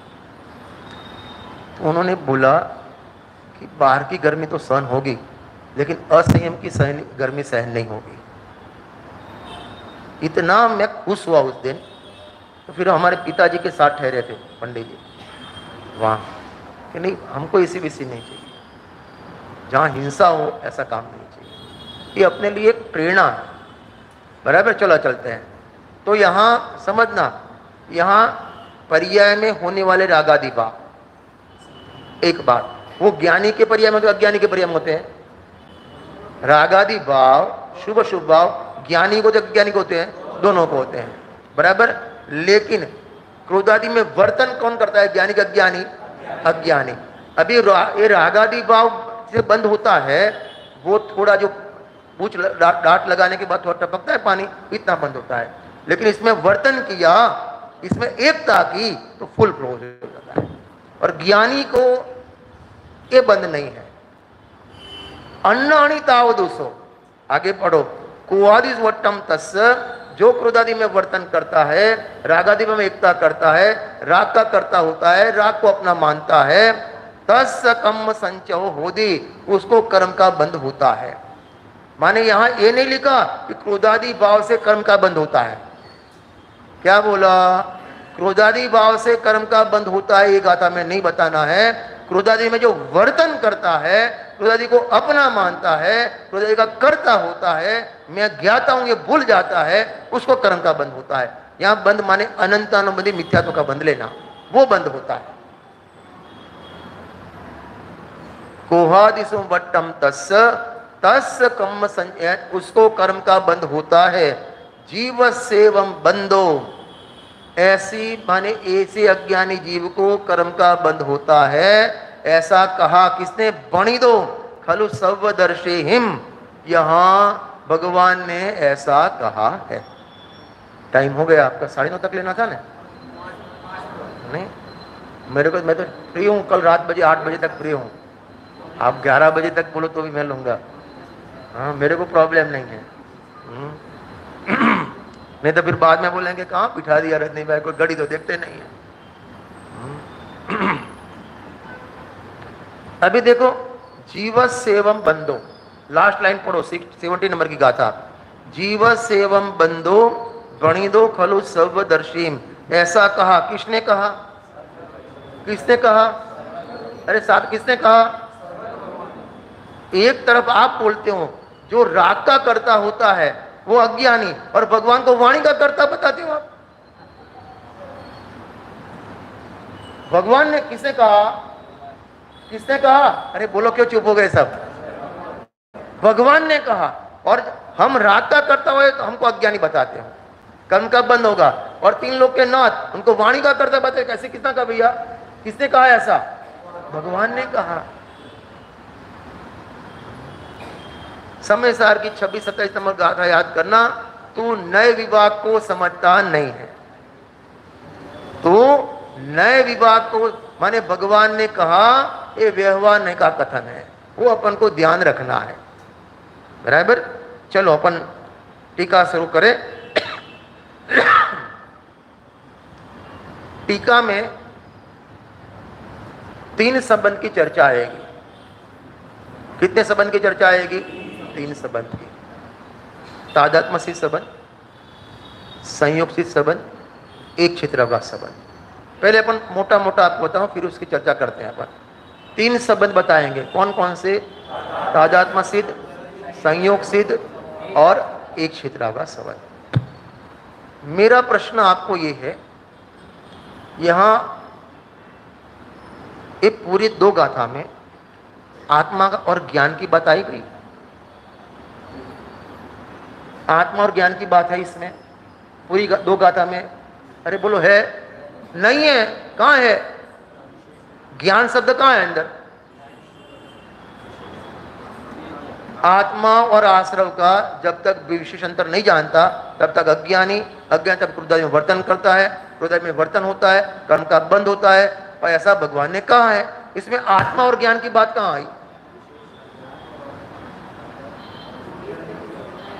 तो उन्होंने बोला कि बाहर की गर्मी तो सहन होगी, लेकिन असंयम की सहन गर्मी सहन नहीं होगी। इतना मैं खुश हुआ उस दिन। तो फिर हमारे पिताजी के साथ ठहरे थे पंडित जी वहाँ, कि नहीं हमको इसी विषय नहीं चाहिए, जहाँ हिंसा हो ऐसा काम नहीं चाहिए। ये अपने लिए एक प्रेरणा है, बराबर। चलो चलते हैं। तो यहाँ समझना, यहाँ पर्याय में होने वाले रागादि भाव, एक बात, वो ज्ञानी के पर्याय में तो अज्ञानी के पर्याय में होते हैं। रागादि भाव शुभ शुभ भाव ज्ञानी को तो अज्ञानी को होते हैं, दोनों को होते हैं, बराबर। लेकिन क्रोधादि में वर्तन कौन करता है, ज्ञानी का अज्ञानी? अज्ञानी। अभी ये रागादि भाव से बंद होता है, वो थोड़ा जो पूछ डांट लगाने के बाद थोड़ा टपकता है पानी, इतना बंद होता है। लेकिन इसमें वर्तन किया, इसमें एकता की, तो फुल फ्लो हो जाता है। और ज्ञानी को ये बंद नहीं है। अन्नानि तावदुसो, आगे पढ़ो, कुआदिस वट्टम तस्य, जो क्रोधादि में वर्तन करता है, रागादि में एकता करता है, राग का करता होता है, राग को अपना मानता है, तस्य कर्म संचयो होदि, उसको कर्म का बंध होता है। माने यहां ये नहीं लिखा कि क्रोधादि भाव से कर्म का बंध होता है। क्या बोला? क्रोधादि भाव से कर्म का बंध होता है, ये गाथा में नहीं बताना है। क्रोधादि में जो वर्तन करता है, क्रोधादि को अपना मानता है, क्रोधादि का कर्ता होता है, मैं ज्ञाता हूं ये भूल जाता है, उसको कर्म का बंध होता है। यहां बंध माने अनंतानुबंधी मिथ्यात्व का बंध लेना, वो बंध होता है। कोहादिसु वट्टम तस्य तस्य कर्म संचय, उसको कर्म का बंध होता है। जीव सेवम बंधो, ऐसी माने ऐसे अज्ञानी जीव को कर्म का बंध होता है। ऐसा कहा किसने? बणिदो खलु सर्वदर्शे हिम, यहां भगवान ने ऐसा कहा है। टाइम हो गया आपका, साढ़े नौ तक लेना था ना? नहीं, मेरे को, मैं तो फ्री हूं, कल रात बजे आठ बजे तक फ्री हूं। आप ग्यारह बजे तक बोलो तो भी मैं लूंगा। हाँ, मेरे को प्रॉब्लम नहीं है। नहीं तो फिर बाद में बोलेंगे कहाँ बिठा दिया रजनी भाई, कोई गड़ी तो देखते नहीं है। अभी देखो, जीव सेवम बंधो, लास्ट लाइन पढ़ो, सेवेंटी नंबर की गाथा। जीव सेवम बंधो गणिदो खलु सर्वदर्शीम, ऐसा कहा, किसने कहा? किसने कहा? अरे साथ किसने कहा? एक तरफ आप बोलते हो जो राग का कर्ता होता है वो अज्ञानी, और भगवान को वाणी का कर्ता बताते हो आप। भगवान ने किसने कहा? किसने कहा? अरे बोलो, क्यों चुप हो गए सब? भगवान ने कहा। और हम राग का कर्ता हुए तो हमको अज्ञानी बताते हो, कर्म कब बंद होगा? और तीन लोग के नाथ, उनको वाणी का कर्ता बताते, कैसे? किसने कहा भैया? किसने कहा ऐसा? भगवान ने कहा। समय सार की छब्बीस सत्ताईस नंबर गाथा याद करना। तू नए विभाग को समझता नहीं है, तो नए विभाग को माने भगवान ने कहा, ये व्यवहार नहीं का कथन है, वो अपन को ध्यान रखना है, बराबर। चलो अपन टीका शुरू करें। टीका में तीन संबंध की चर्चा आएगी। कितने संबंध की चर्चा आएगी? तीन संबंध की। तादात्म्य सिद्ध संबंध, संयोग सिद्ध संबंध, एक क्षेत्राभास संबंध। पहले अपन मोटा मोटा आपको बताऊं, फिर उसकी चर्चा करते हैं अपन। तीन संबंध बताएंगे, कौन कौन से? तादात्म्य सिद्ध, संयोग सिद्ध और एक क्षेत्राभास संबंध। मेरा प्रश्न आपको ये है, यहां ये पूरी दो गाथा में आत्मा और ज्ञान की बात आई गई। आत्मा और ज्ञान की बात है इसमें पूरी दो गाथा में। अरे बोलो, है? नहीं है। कहां है? ज्ञान शब्द कहां है अंदर? आत्मा और आश्रव का जब तक विशेष अंतर नहीं जानता तब तक अज्ञानी, अज्ञान तब क्रोधादि में वर्तन करता है, क्रोधादि में वर्तन होता है, कर्म का बंध होता है, और ऐसा भगवान ने कहा है। इसमें आत्मा और ज्ञान की बात कहां आई?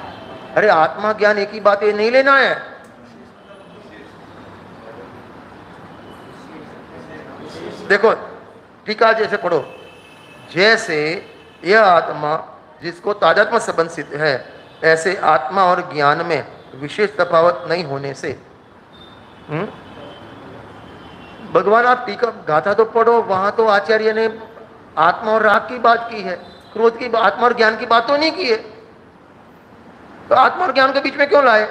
अरे आत्मा ज्ञान एक ही बात, ये नहीं लेना है। देखो टीका जैसे पढ़ो, जैसे यह आत्मा जिसको तादात्म्य संबंध सिद्ध है, ऐसे आत्मा और ज्ञान में विशेष तफावत नहीं होने से। हुँ? भगवान आप टीका गाथा तो पढ़ो, वहां तो आचार्य ने आत्मा और राग की बात की है, क्रोध की, आत्मा और ज्ञान की बात तो नहीं की है। तो आत्मा और ज्ञान के बीच में क्यों लाए?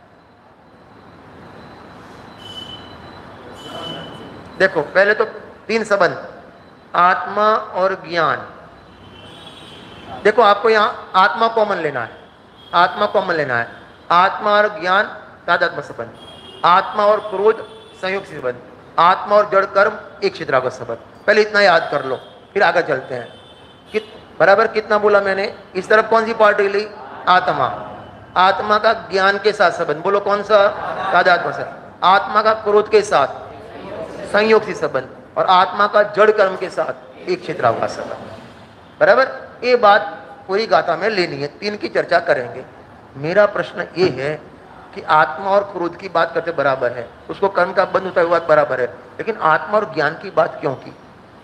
देखो पहले तो तीन संबंध, आत्मा और ज्ञान। देखो आपको यहां आत्मा कॉमन लेना है, आत्मा कॉमन लेना है। आत्मा और ज्ञान तादात्म्य संबंध, आत्मा और क्रोध संयोग संबंध, आत्मा और जड़ कर्म एक क्षेत्रागत संबंध। पहले इतना याद कर लो, फिर आगे चलते हैं। कित बराबर कितना बोला मैंने? इस तरफ कौन सी पार्टी ली? आत्मा। आत्मा का ज्ञान के साथ संबंध, बोलो कौन सा? तादात्म्य संबंध। आत्मा का क्रोध के साथ संयोग से संबंध, और आत्मा का जड़ कर्म के साथ एक क्षेत्रावकाश संबंध। बराबर, ये बात पूरी गाथा में लेनी है, तीन की चर्चा करेंगे। मेरा प्रश्न ये है कि आत्मा और क्रोध की बात करते बराबर है, उसको कर्म का बंध होता हुआ बराबर है, लेकिन आत्मा और ज्ञान की बात क्यों की?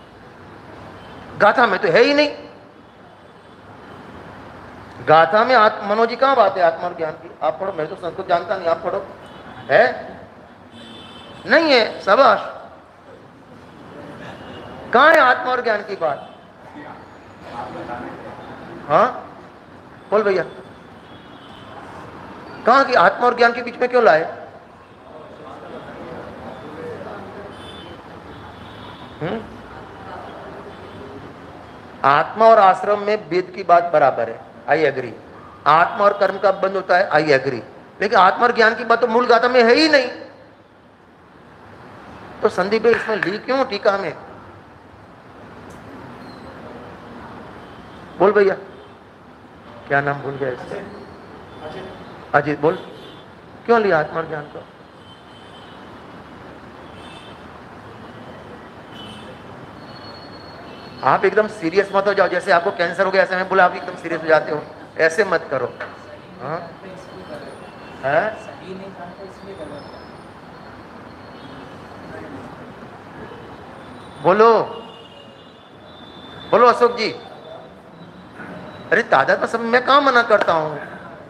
गाथा में तो है ही नहीं। गाथा में आत्मा, मनोज जी कहां बात है आत्मा और ज्ञान की? आप पढ़ो, मैं तो संस्कृत जानता नहीं, आप पढ़ो। है नहीं है? शाबाश। कहां है आत्मा और ज्ञान की बात? हाँ बोल भैया, कहां की? आत्मा और ज्ञान के बीच में क्यों लाए? हम्म आत्मा और आश्रम में वेद की बात बराबर है, आई एग्री। आत्मा और कर्म का बंध होता है, आई एग्री, लेकिन आत्मा और ज्ञान की बात तो मूल गाथा में है ही नहीं। तो संदीप भाई इसमें ली क्यों टीका में? बोल भैया, क्या नाम भूल गया इसका? अजीत, बोल क्यों लिया आत्मा और ज्ञान को? आप एकदम सीरियस मत हो जाओ, जैसे आपको कैंसर हो गया ऐसे मैं बोला आप एकदम सीरियस हो जाते हो, ऐसे मत करो। हाँ है? बोलो बोलो अशोक जी। अरे तादात्म्य संबंध मैं कहां मना करता हूं,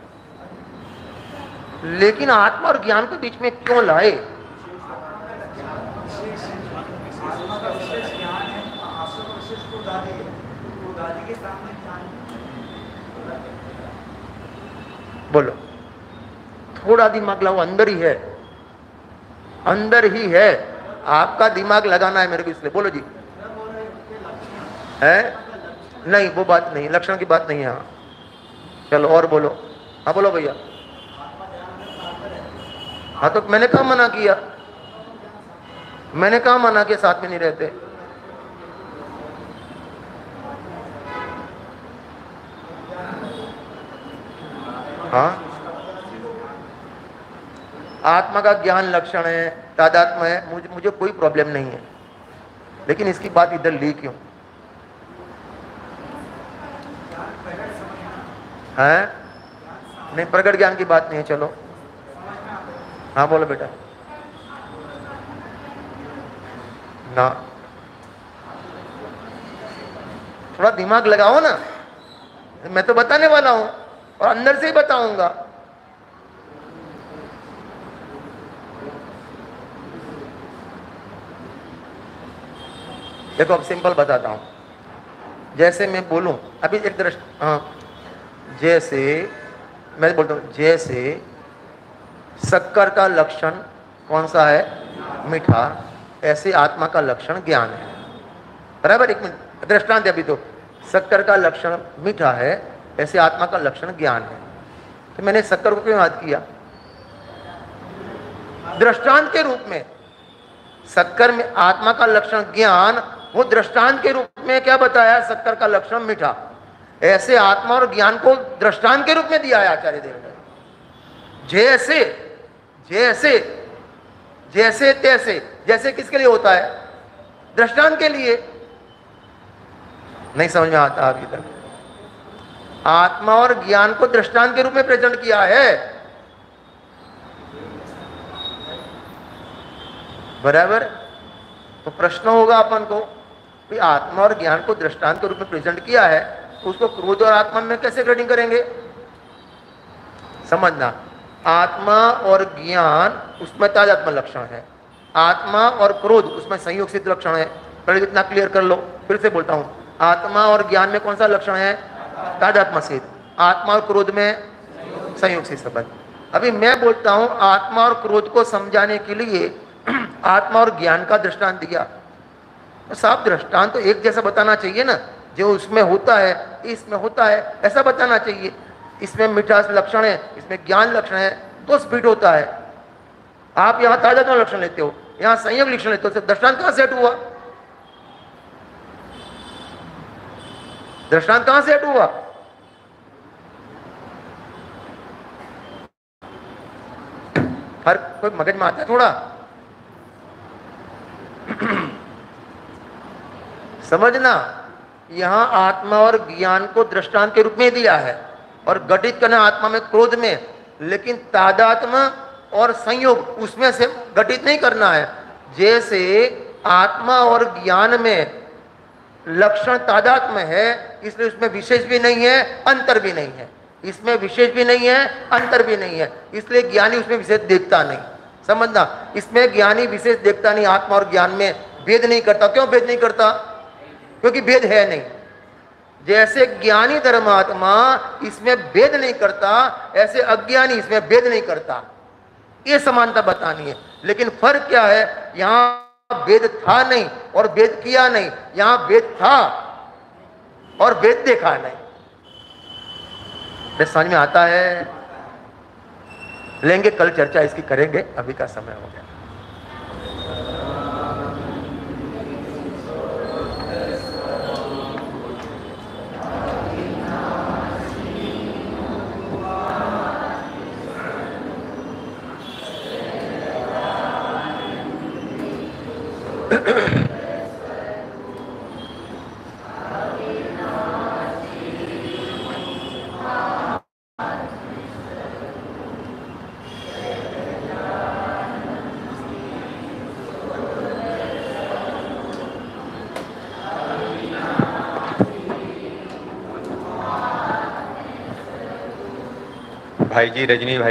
लेकिन आत्मा और ज्ञान के बीच में क्यों लाए? बोलो, थोड़ा दिमाग लगाओ, अंदर ही है, अंदर ही है, आपका दिमाग लगाना है मेरे को इसलिए। बोलो जी। है नहीं, वो बात नहीं, लक्षण की बात नहीं है। हाँ चलो और बोलो। हाँ बोलो भैया। हाँ तो मैंने कहा मना किया, मैंने कहा मना किया साथ में नहीं रहते। हाँ आत्मा का ज्ञान लक्षण है, तादात्म्य है, मुझे मुझे कोई प्रॉब्लम नहीं है, लेकिन इसकी बात इधर ली क्यों है? नहीं, प्रकट ज्ञान की बात नहीं है। चलो हाँ बोलो बेटा। ना, थोड़ा दिमाग लगाओ ना, मैं तो बताने वाला हूं और अंदर से ही बताऊंगा। देखो अब सिंपल बताता हूं, जैसे मैं बोलूं अभी एक दृष्टि, हाँ जैसे मैं बोलता हूं, जैसे शक्कर का लक्षण कौन सा है? मीठा। ऐसे आत्मा का लक्षण ज्ञान है। बराबर, एक मिनट दृष्टांत। अभी तो शक्कर का लक्षण मीठा है, ऐसे आत्मा का लक्षण ज्ञान है। तो मैंने शक्कर को क्यों याद किया? दृष्टांत के रूप में। शक्कर में आत्मा का लक्षण ज्ञान, वो दृष्टांत के रूप में क्या बताया? शक्कर का लक्षण मीठा। ऐसे आत्मा और ज्ञान को दृष्टांत के रूप में दिया है आचार्य देव ने। जैसे जैसे जैसे तैसे, जैसे किसके लिए होता है? दृष्टांत के लिए। नहीं समझ में आता अभी तक? आत्मा और ज्ञान को दृष्टांत के रूप में प्रेजेंट किया है। बराबर। तो प्रश्न होगा अपन को कि आत्मा और ज्ञान को दृष्टांत के रूप में प्रेजेंट किया है, तो उसको क्रोध और आत्मा में कैसे ग्रेडिंग करेंगे? समझना, आत्मा और ज्ञान उसमें तादात्म्य लक्षण है, आत्मा और क्रोध उसमें संयोग सिद्ध लक्षण है। पहले इतना क्लियर कर लो, फिर से बोलता हूं, आत्मा और ज्ञान में कौन सा लक्षण है? तादात्म्य सिद्ध। आत्मा और क्रोध में संयोग सिद्ध संबंध। अभी मैं बोलता हूं आत्मा और क्रोध को समझाने के लिए आत्मा और ज्ञान का दृष्टांत दिया, तो साफ दृष्टांत तो एक जैसा बताना चाहिए ना, जो उसमें होता है इसमें होता है, ऐसा बताना चाहिए। इसमें मिठास लक्षण है, इसमें ज्ञान लक्षण है, तो स्पीड होता है। आप यहां तादात्म्य लक्षण लेते हो, यहां संयोग लक्षण लेते हो, दृष्टांत कहां सेट हुआ? दृष्टांत कहां सेट हुआ? हर कोई मगज में आता है थोड़ा समझना, यहां आत्मा और ज्ञान को दृष्टांत के रूप में दिया है और घटित करना आत्मा में क्रोध में, लेकिन तादात्म्य और संयोग उसमें से घटित नहीं करना है। जैसे आत्मा और ज्ञान में लक्षण तादात्म्य है, इसलिए उसमें विशेष भी नहीं है, अंतर भी नहीं है। इसमें विशेष भी नहीं है, अंतर भी नहीं है, इसलिए ज्ञानी उसमें विशेष देखता नहीं। समझना, इसमें ज्ञानी विशेष देखता नहीं, आत्मा और ज्ञान में भेद नहीं करता। क्यों भेद नहीं करता? क्योंकि भेद है नहीं। जैसे ज्ञानी धर्मात्मा इसमें भेद नहीं करता, ऐसे अज्ञानी इसमें भेद नहीं करता। ये समानता बतानी है। लेकिन फर्क क्या है? यहां भेद था नहीं और भेद किया नहीं, यहां भेद था और भेद देखा नहीं। समझ में आता है? लेंगे कल चर्चा इसकी करेंगे, अभी का समय हो गया। भाई जी, रजनी भाई